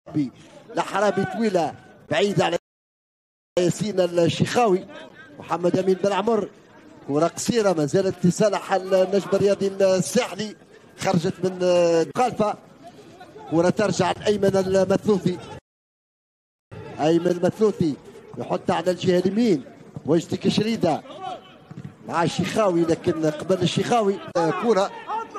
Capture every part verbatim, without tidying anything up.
لحرابي طويله بعيده على ياسين الشيخاوي. محمد امين بن عمر كره قصيره ما زالت لصالح النجم الرياضي الساحلي، خرجت من مخالفه. كره ترجع لايمن المثلوثي. ايمن المثلوثي يحط على الجهه اليمين، وجدي كشريده مع الشيخاوي، لكن قبل الشيخاوي كره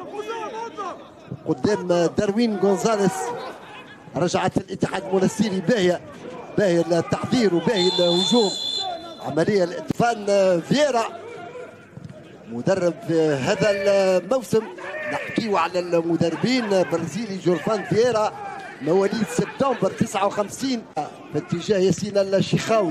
قدام داروين غونزاليس. رجعت الاتحاد المنستيري باهيه باهي التحضير وباهي الهجوم. عمليه الاتفان فييرا مدرب هذا الموسم. نحكيو على المدربين برازيلي جورفان فييرا مواليد سبتمبر تسعة وخمسين في اتجاه ياسين الشيخاوي.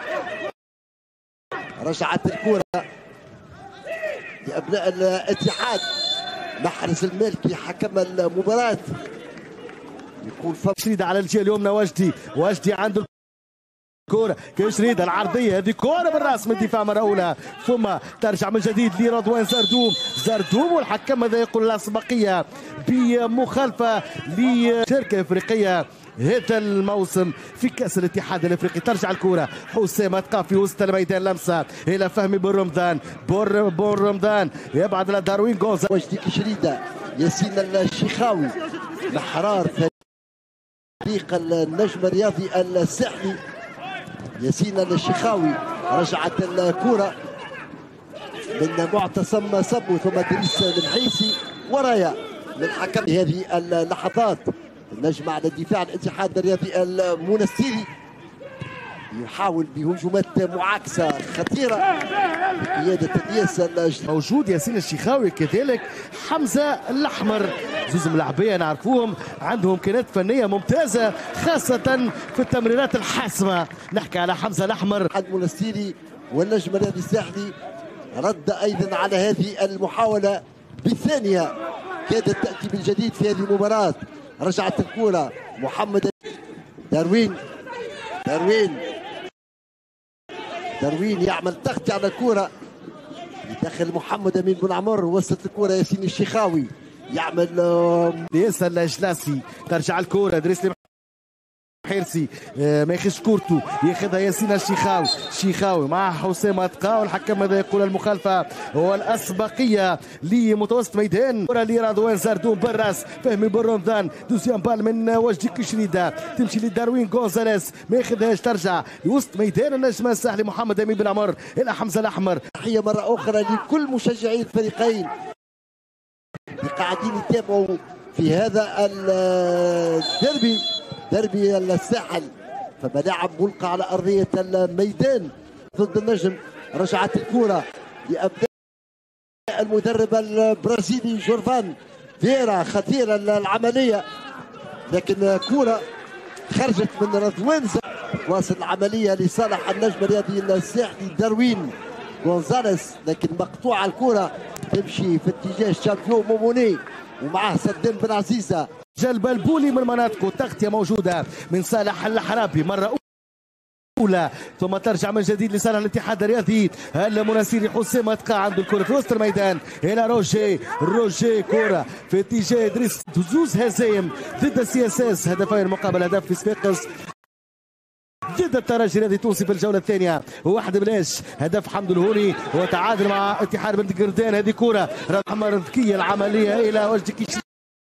رجعت الكره لابناء الاتحاد. محرز المالكي حكم المباراه. يكون كشريده على الجهه اليمنى. وجدي وجدي عنده كرة كشريده العرضيه، هذه كرة بالراس من الدفاع مره اولى، ثم ترجع من جديد لرضوان زردوم. زردوم والحكم ماذا يقول؟ الاسبقيه بمخالفه لشركه افريقيه هذا الموسم في كاس الاتحاد الافريقي. ترجع الكره حسام تقع في وسط الميدان، لمسه الى فهمي بن رمضان. بن بن رمضان يبعد على داروين غونزاليس. وجدي كشريده ياسين الشيخاوي محرار فريق النجم الرياضي الساحلي. ياسين الشيخاوي. رجعت الكره من معتصم صبو ثم دريس المحيسي ورايا للحكم. هذه اللحظات النجم على الدفاع الاتحاد الرياضي المنستيري يحاول بهجمات معاكسه خطيره بقياده الياس. موجود ياسين الشيخاوي كذلك حمزه الاحمر، زوز ملاعبيه نعرفوهم عندهم امكانيات فنيه ممتازه خاصه في التمريرات الحاسمه. نحكي على حمزه الاحمر. المنستيري والنجم الرياضي الساحلي رد ايضا على هذه المحاوله بالثانيه كادت تاتي من جديد في هذه المباراه. رجعت الكره محمد داروين داروين داروين يعمل تغطية على الكرة لداخل محمد امين بن عمر. وسط الكرة ياسين الشيخاوي يعمل ياسر الجلاسي. ترجع الكرة دريس حيرسي ما ياخذش كورته، ياخذها ياسين الشيخاوي. شيخاوي مع حسام اتقا والحكم ماذا يقول؟ المخالفه والاسبقيه لمتوسط ميدان. كره لرضوان زردوم بالراس. فهمي بن رمضان. دوزيام بال من وجدي كشريده تمشي لداروين غونزاليس ما ياخذهاش. ترجع لوسط ميدان النجم الساحلي محمد امين بن عمر الى حمزه الاحمر. تحيه مره اخرى لكل مشجعي الفريقين اللي قاعدين يتابعوا في هذا الديربي دربي الساحل. فملاعب ملقى على ارضيه الميدان ضد النجم. رجعت الكره لابناء المدرب البرازيلي جورفان فييرا. خطيره العمليه لكن كره خرجت من رضوان. واصل العمليه لصالح النجم الرياضي الساحلي داروين غونزاليس، لكن مقطوعه الكره تمشي في اتجاه الشامبيون موموني ومعه سدام بن عزيزه. جلب البولي من مناطقه. تغطيه موجوده من صالح الحرابي مره اولى، ثم ترجع من جديد لصالح الاتحاد الرياضي المنستيري. حسام اتقا عنده الكره في وسط الميدان الى روجي. روجي كره في اتجاه ادريس. زوز هزايم ضد السي اس اس، هدفين مقابل هدف في صفاقس ضد الترجي الرياضي التونسي في الجوله الثانيه. واحد بلاش هدف حمد الهوني وتعادل مع اتحاد بنت قردان. هذه كره احمر ذكيه العمليه الى وجدي كيشي.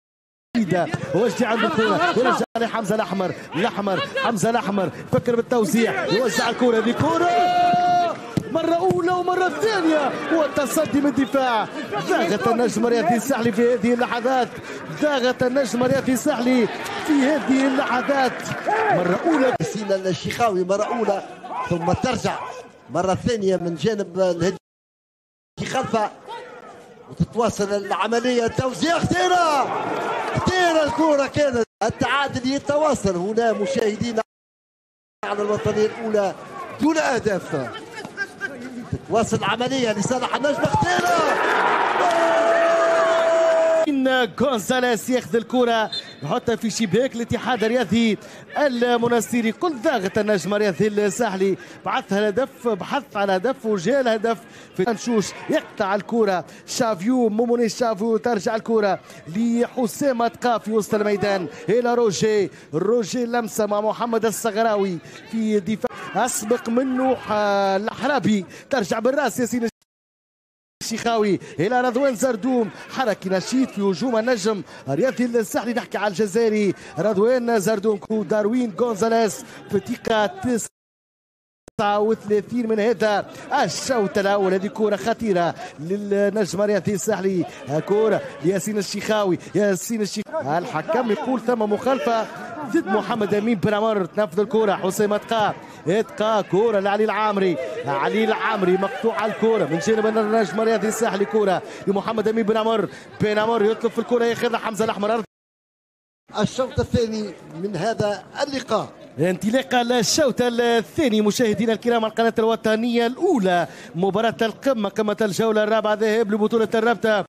وجدي عنده الكره يرجع لحمزه الاحمر. الاحمر حمزه الاحمر فكر بالتوزيع يوزع الكره. هذه كره مره اولى ومره ثانيه والتصدي من الدفاع. ضاغط النجم الرياضي الساحلي في هذه اللحظات. ضاغط النجم الرياضي الساحلي في هذه اللحظات. مره اولى ياسين الشيخاوي مره اولى ثم ترجع مره ثانيه من جانب الهدي خلفه وتتواصل العمليه. توزيع خطيره خطيره الكره كانت. التعادل يتواصل هنا مشاهدينا على الوطنيه الاولى دون اهداف. تتواصل العمليه لصالح النجم. خطيره غونزاليس ياخذ الكره يحطها في شباك الاتحاد الرياضي المنستيري. كل ضاغط النجم الرياضي الساحلي، بحث الهدف بحث على هدف وجاء الهدف في تنشوش، يقطع الكرة شافيو موموني شافيو، ترجع الكرة لحسام تقا في وسط الميدان الى روجي روجي لمسه مع محمد الصغراوي في دفاع، اسبق منه الحرابي، ترجع بالراس ياسين الشيخاوي الى رضوان زردوم، حركي نشيط في هجوم النجم الرياضي الساحلي. نحكي على الجزائري رضوان زردوم وداروين غونزاليس في دقيقة تسعة وثلاثين من هذا الشوط الاول. هذه كره خطيره للنجم الرياضي الساحلي، كره لياسين الشيخاوي، ياسين الشيخاوي الحكم يقول ثم مخالفه ضد محمد امين بن عمر. تنفذ الكره حسام تقا تقا كره لعلي العامري، علي العامري مقطوعه الكره من جانب النجم الرياضي الساحلي، كره لمحمد امين بن عمر، بن عمر يطلب في الكره ياخذها حمزه الاحمر. الشوط الثاني من هذا اللقاء، انطلاق الشوط الثاني مشاهدينا الكرام على القناه الوطنيه الاولى، مباراه القمه قمه الجوله الرابعه ذهاب لبطوله الرابطه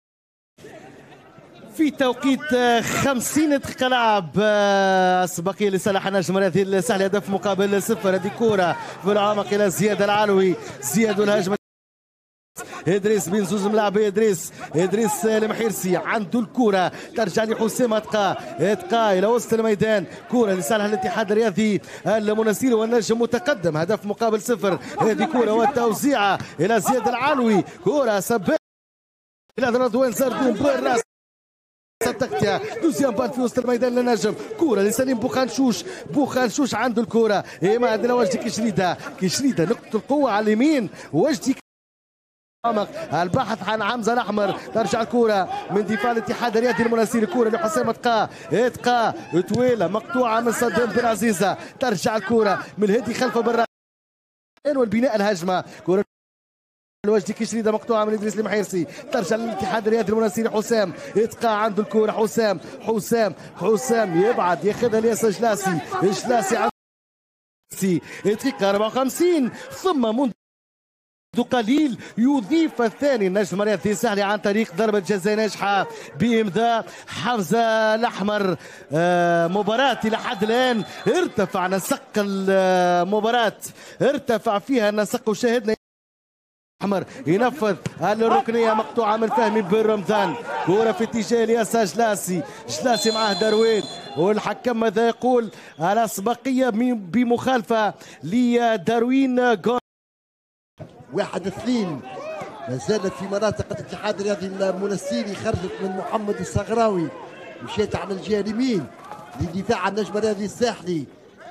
في توقيت خمسين دقيقة لعب. السباقية لصالح النجم الرياضي الساحلي، هدف مقابل صفر. هذه كرة في العمق إلى زياد العلوي، زياد والهجمة ادريس بن زوج ملاعبي، ادريس ادريس المحيرسي عنده الكرة، ترجع لحسام تقا تقا الى وسط الميدان، كرة لصالح الاتحاد الرياضي المنستيري والنجم متقدم هدف مقابل صفر. هذه كرة والتوزيعة الى زياد العلوي، كرة سباق الى رضوان زردوم بالراس، التغطية دوزيام بال في وسط الميدان للنجم، كرة لسليم بوخانشوش، بوخانشوش عنده الكرة، إما عندنا وجدي كشريدة، كشريدة نقطة القوة على اليمين، وجدي البحث عن حمزه الاحمر، ترجع الكره من دفاع الاتحاد الرياضي المنستيري، كره لحسام تقا تقا طويله مقطوعه من صدام بن عزيزه، ترجع الكره من الهدي خلفه بالراس والبناء الهجمه، كره الوجدي كشريده مقطوعه من ادريس المحيرسي، ترجع للاتحاد الرياضي المنستيري، حسام تقا عنده الكره، حسام حسام حسام يبعد ياخذها الياس جلاسي، جلاسي عنده دقيقه أربعة وخمسين ثم منذ قليل يضيف الثاني النجم الرياضي الساحلي عن طريق ضربة جزاء ناجحة بإمضاء حمزة الأحمر. آه مباراة إلى حد الآن ارتفع نسق المباراة، ارتفع فيها النسق، وشاهدنا أحمر ينفذ الركنية مقطوعة من فهمي بن رمضان، كرة في اتجاه الياس جلاسي، جلاسي معه دروين، والحكم ماذا يقول؟ الأسبقية بمخالفة لداروين. واحد اثنين ما زالت في مناطق الاتحاد الرياضي المنستيري، خرجت من محمد الصغراوي مشيت على الجهه اليمين لدفاع عن النجم الرياضي الساحلي.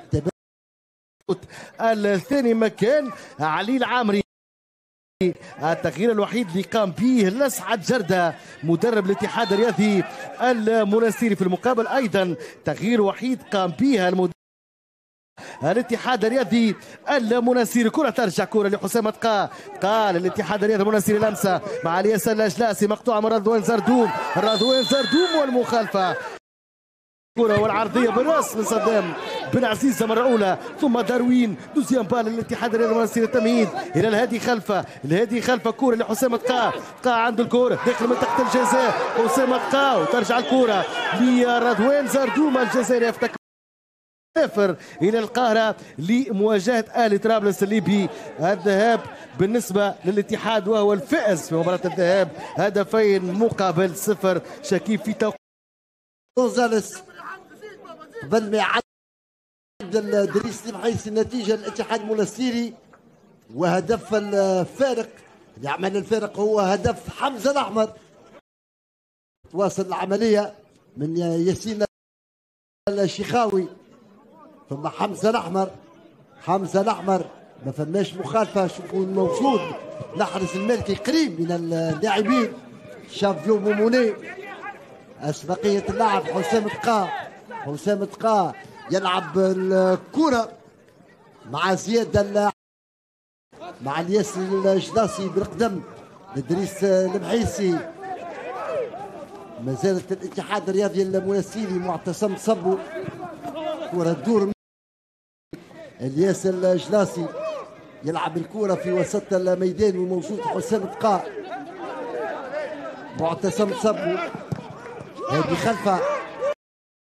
الثاني مكان علي العامري، التغيير الوحيد اللي قام به لسعد جردة مدرب الاتحاد الرياضي المنستيري، في المقابل ايضا تغيير وحيد قام به المدرب الاتحاد الرياضي المنستيري. كرة ترجع، كرة لحسام تقا قال الاتحاد الرياضي المنستيري، لمسة مع الياس الجلاسي مقطوعة من رضوان زردوم، رضوان زردوم والمخالفة، كرة والعرضية بالراس من صدام بن عزيزة مرة أولى، ثم داروين دوزيام بال الاتحاد الرياضي المنستيري، التمهيد إلى الهادي خلفة، الهادي خلفة، كرة لحسام تقا تقا عنده الكرة داخل منطقة الجزاء، حسام تقا وترجع الكرة لرضوان زردوم الجزائري، يفتك صفر إلى القاهرة لمواجهة أهلي طرابلس الليبي. الذهاب بالنسبة للاتحاد وهو الفائز في مباراة الذهاب، هدفين مقابل صفر. شكيب في توقيت غونزاليس قبل ما يعدل دريس المحيرسي النتيجة الاتحاد المنستيري، وهدف الفارق اللي عمل الفارق هو هدف حمزة الأحمر. تواصل العملية من ياسين الشيخاوي ثم حمزة الأحمر، حمزة الأحمر ما فماش مخالفة، شوفوا الموجود الأحرس المالكي قريب من اللاعبين، شافيو موموني. أسبقية اللاعب حسام تقا، حسام تقا يلعب الكرة مع زياد مع الياس الجلاسي بالقدم لدريس المحيسي. ما زالت الاتحاد الرياضي المنستيري معتصم صبو، كرة تدور الياس الجلاسي يلعب الكرة في وسط الميدان وموجود حسام تقا، معتصم صبو هذه خلفه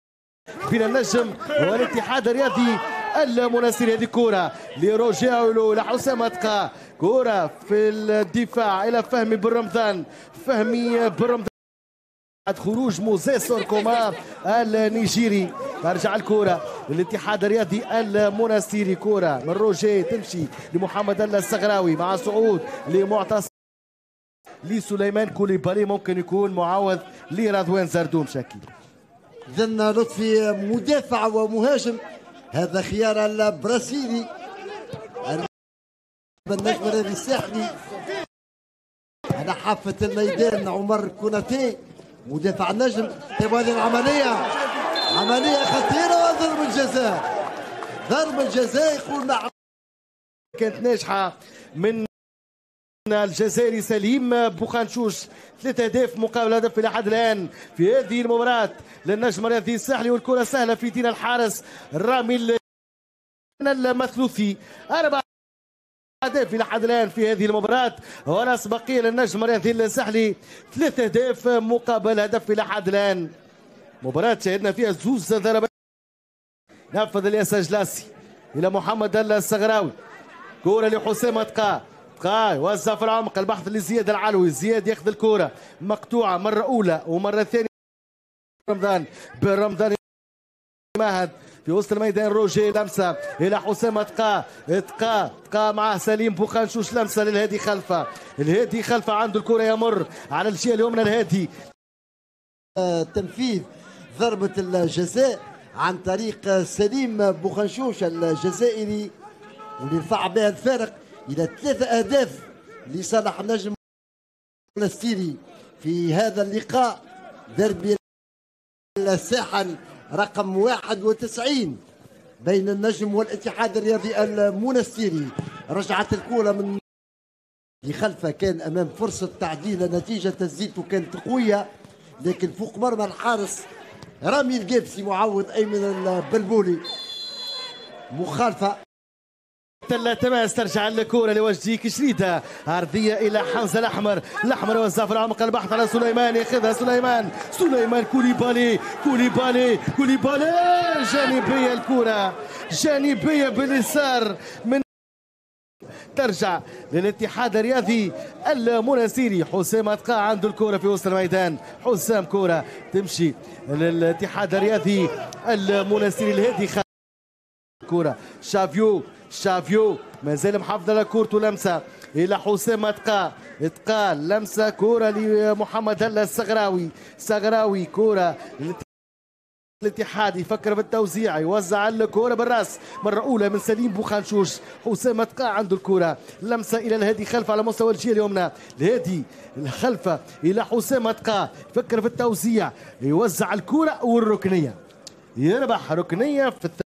بين النجم والاتحاد الرياضي المناصري. هذه كرة لروجيرو لحسام أتقى، كرة في الدفاع إلى فهمي بن رمضان، فهمي بن رمضان بعد خروج موزي سوركوما النيجيري. ترجع الكرة للاتحاد الرياضي المناصري، كرة من روجي تمشي لمحمد الله الصغراوي مع صعود لمعتصم لسليمان كوليبالي، ممكن يكون معوض لرضوان زردوم شكل. إذا لطفي مدافع ومهاجم، هذا خيار البرازيلي النجم الرياضي الساحلي على حافة الميدان. عمر كوناتي مدافع النجم. طيب هذه العملية عملية خطيرة وضرب الجزاء، ضرب الجزاء يقول نعم كانت ناجحة من الجزائري سليم بوخانشوش. ثلاث اهداف مقابل هدف الى حد الان في هذه المباراة للنجم الرياضي الساحلي، والكرة سهلة في دين الحارس رامي المثلوثي. أربع أهداف إلى حد الآن في هذه المباراة، والأسبقية للنجم الرياضي الساحلي ثلاث أهداف مقابل هدف إلى حد الآن. مباراة شهدنا فيها زوز ضربات. نفذ الياس جلاسي إلى محمد الصغراوي، كرة لحسام أتقى، أتقى يوزع في العمق، البحث لزياد العلوي، زياد ياخذ الكرة مقطوعة مرة أولى ومرة ثانية. رمضان بن رمضان ماهد في وسط الميدان، روجي لمسه الى حسام أتقى، أتقى أتقى معه سليم بوخانشوش، لمسه للهادي خلفه، الهادي خلفه عنده الكره يمر على الجهه اليمنى الهادي. تنفيذ ضربه الجزاء عن طريق سليم بوخانشوش الجزائري، واللي رفع بها الفارق الى ثلاثه اهداف لصالح النجم المناصري في هذا اللقاء. دربي الساحل رقم واحد وتسعين بين النجم والاتحاد الرياضي المناصري. رجعت الكرة من خلفه، كان امام فرصة تعديل، نتيجة تسديدته كانت قوية لكن فوق مرمى الحارس رامي القابسي معوض ايمن البلبولي. مخالفة تماس. ترجع الكرة لوجدي كشريدة، عرضية إلى حمزة الأحمر، الأحمر وزع في العمق، البحث على سليمان، ياخذها سليمان، سليمان كوليبالي، كوليبالي كوليبالي جانبية، الكرة جانبية باليسار من ترجع للاتحاد الرياضي المناصري. حسام أتقى عنده الكرة في وسط الميدان، حسام كرة تمشي للاتحاد الرياضي المناصري، الهادي كرة شافيو، شافيو مازال محافظ على كورته، لمسه الى حسام أتقى، أتقى لمسه، كرة لمحمد الله الصغراوي، صغراوي كرة الاتحاد يفكر بالتوزيع، يوزع الكرة بالراس مرة أولى من سليم بوخانشوش، حسام أتقى عنده الكرة، لمسة إلى الهادي خلفه على مستوى الجهة اليمنى، الهادي الخلفه إلى حسام أتقى، يفكر في التوزيع، يوزع الكرة والركنية، يربح ركنية في